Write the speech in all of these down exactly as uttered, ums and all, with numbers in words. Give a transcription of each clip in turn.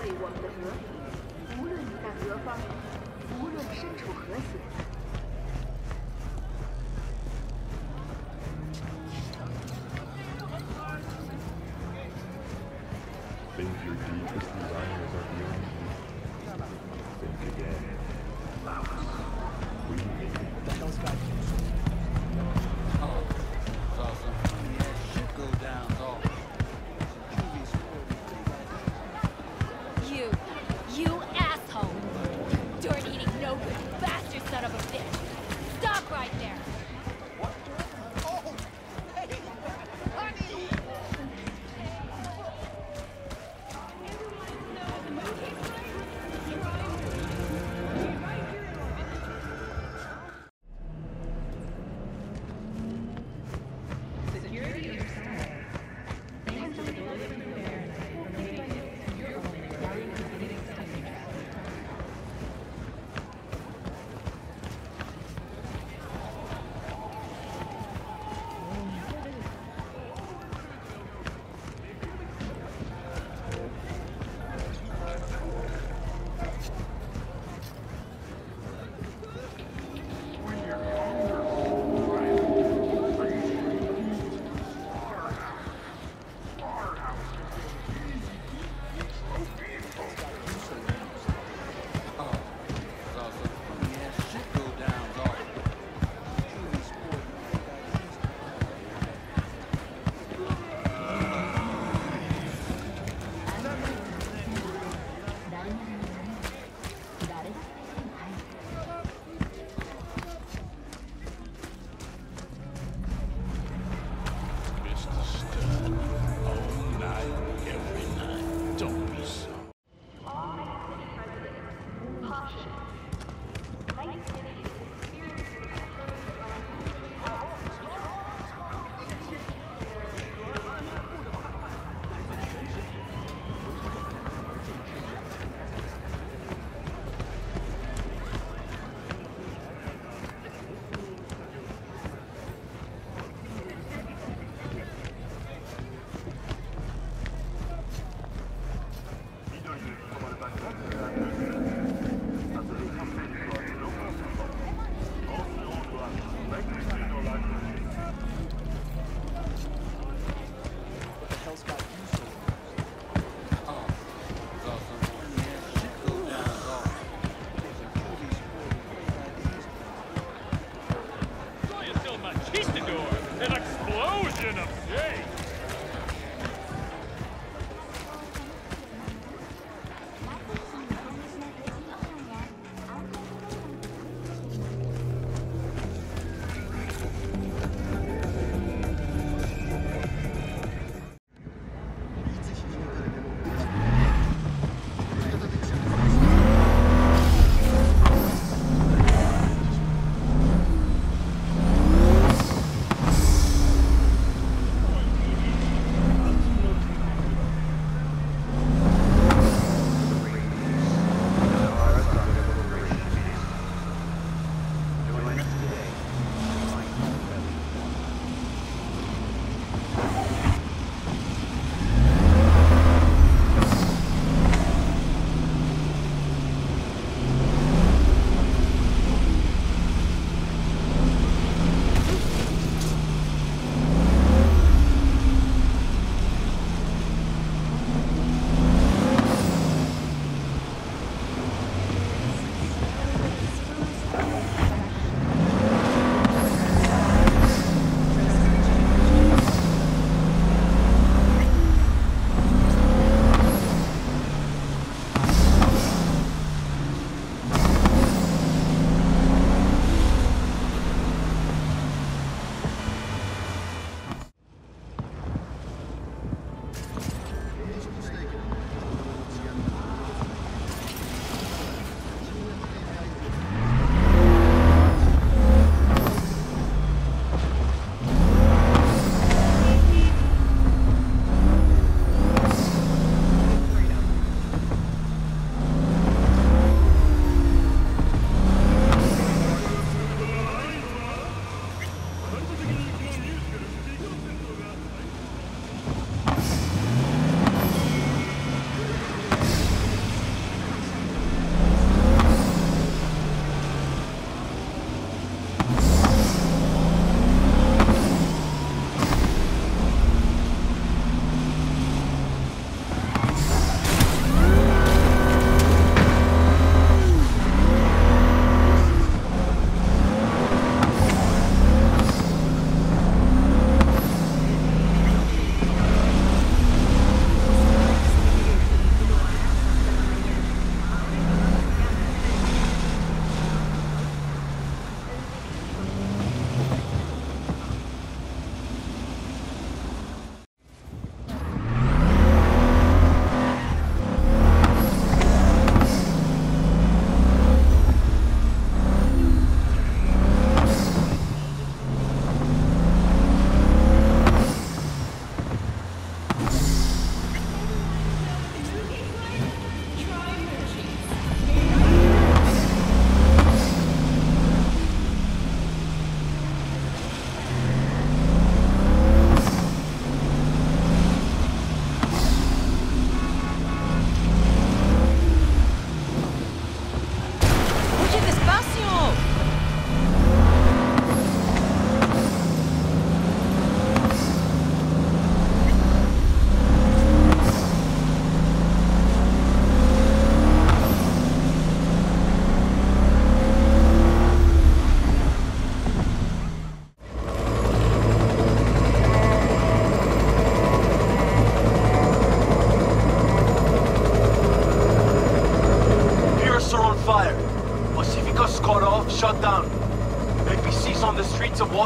为我们的和平，无论你在何方，无论身处何险。 Think your deepest desires are beyond you. Think again. We make it. The hell's back here? Oh, saw some shit go down. Oh. You, you asshole! Dirt-eating, no-good bastard son of a bitch! Stop right there! Oh, hey, honey!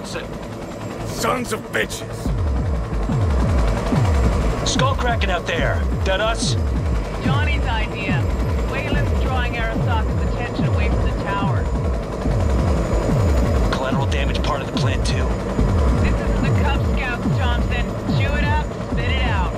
Watson. Sons of bitches! Skullcracking out there. That us? Johnny's idea. Wayland's drawing Arasaka's attention away from the tower. Collateral damage part of the plan, too. This is the Cub Scouts, Thompson. Chew it up, spit it out.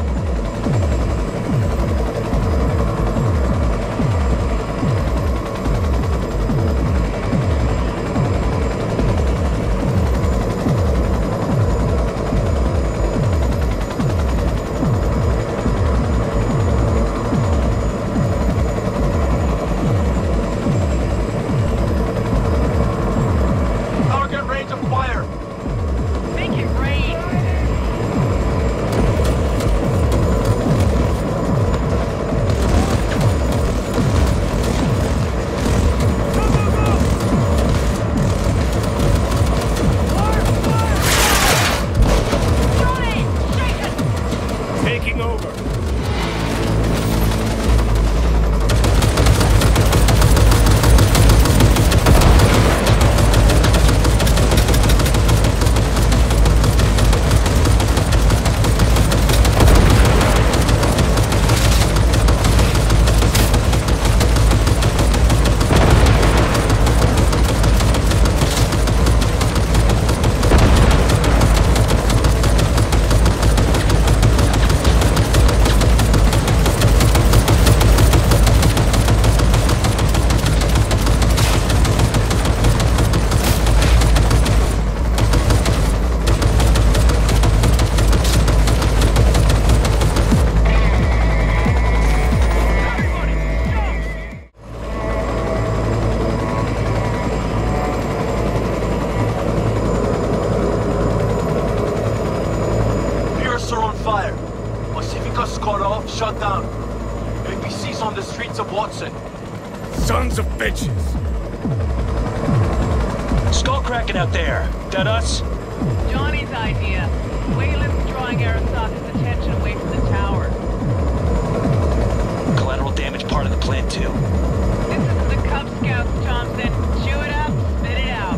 Shut down. A P C's on the streets of Watson. Sons of bitches! Skullcracking out there. That us? Johnny's idea. Wayland's drawing Arasaka's attention away from the tower. Collateral damage part of the plan, too. This is the Cub Scouts, Thompson. Chew it up, spit it out.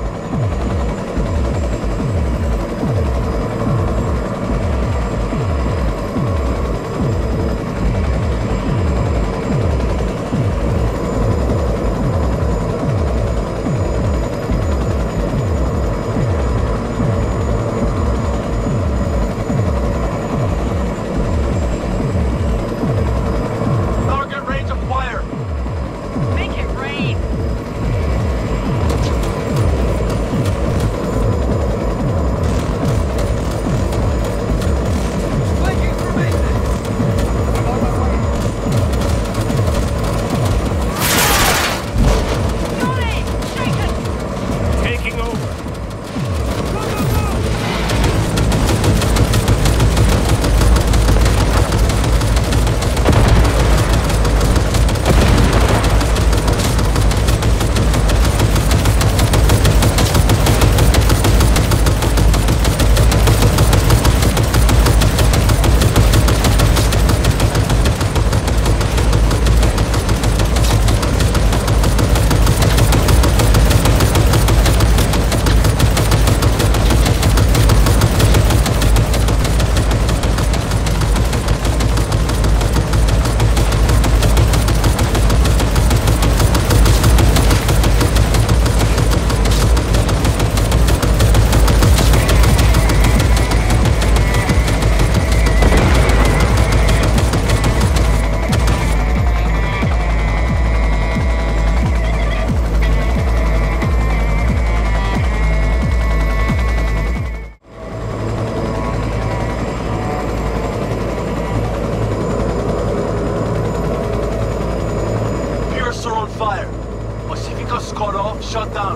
Shut down.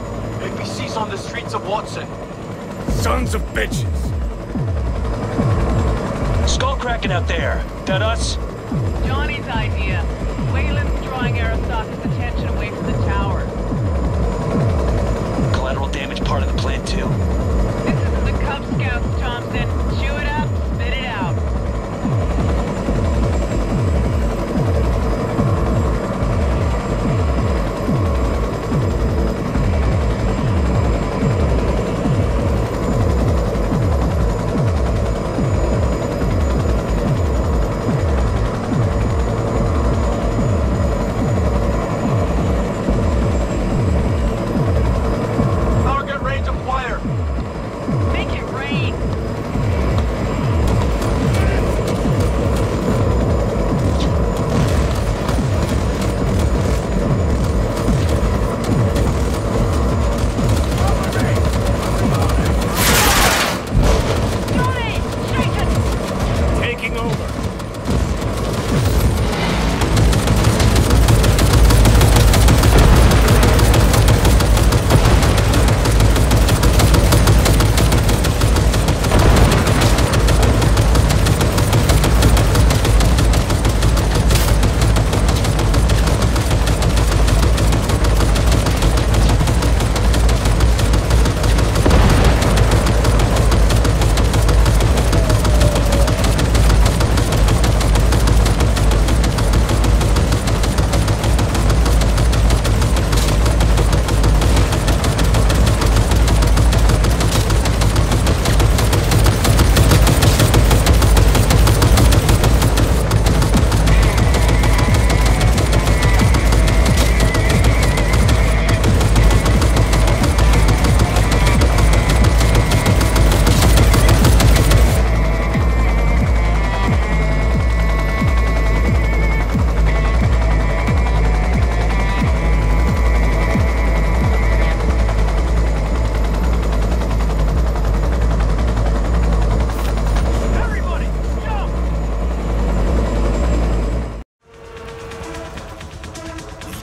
A P C's on the streets of Watson. Sons of bitches! Skullcracking out there. That us? Johnny's idea. Wayland's drawing Arasaka's attention away from the tower. Collateral damage part of the plan, too. This is the Cub Scouts, Thompson. Chew it up, spit it out.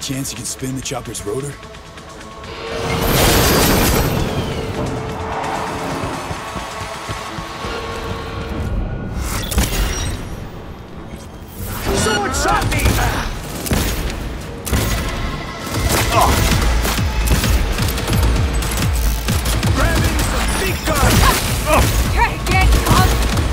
Chance you can spin the chopper's rotor? Someone shot me! Grabbing some big guns! Try again, punk!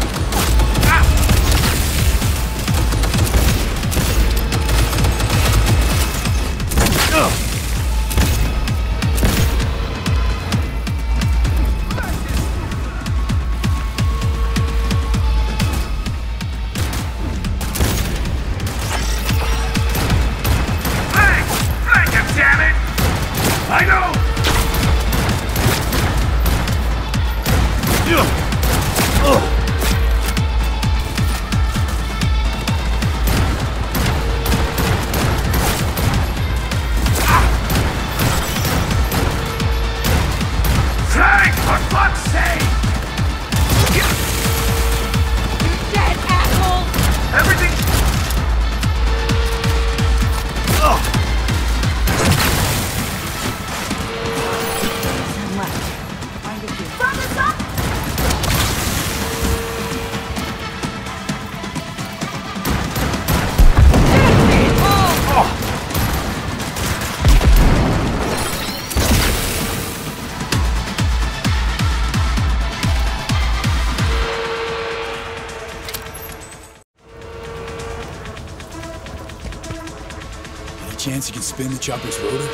I know! Frank, for fuck's sake! You're dead, asshole! Everything... Ugh! Any chance you can spin the chopper's rotor?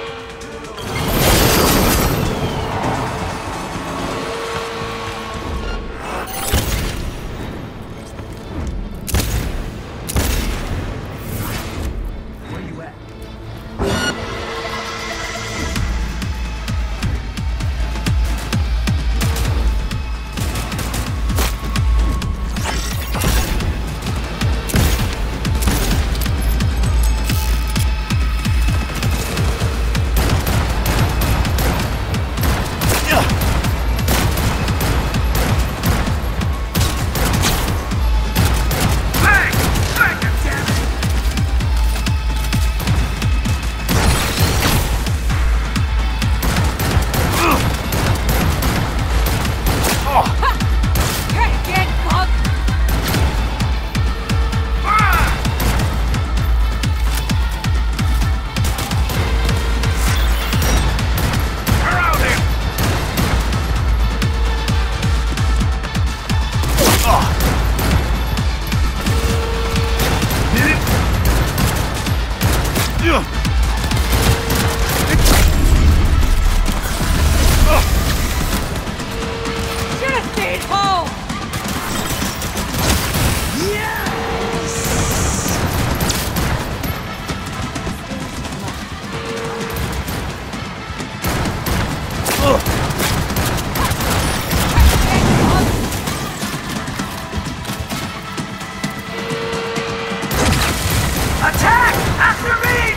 Attack! After me!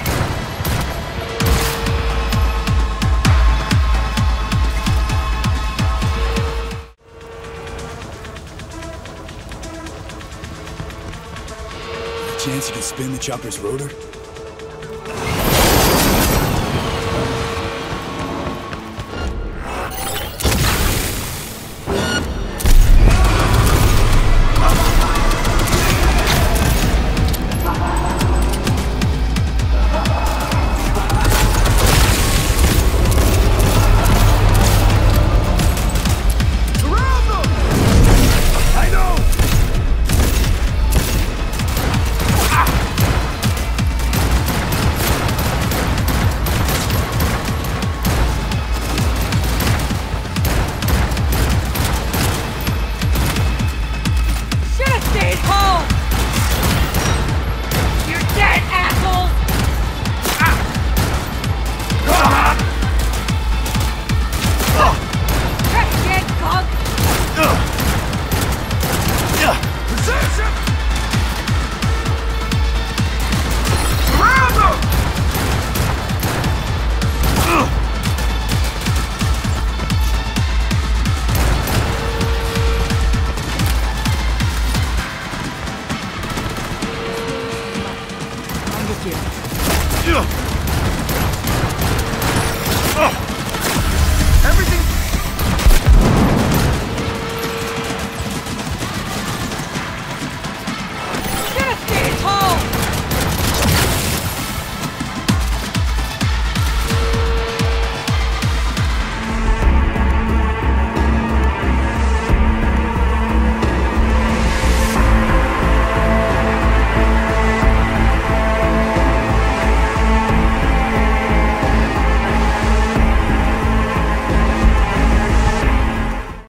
Chance you can spin the chopper's rotor? Ugh!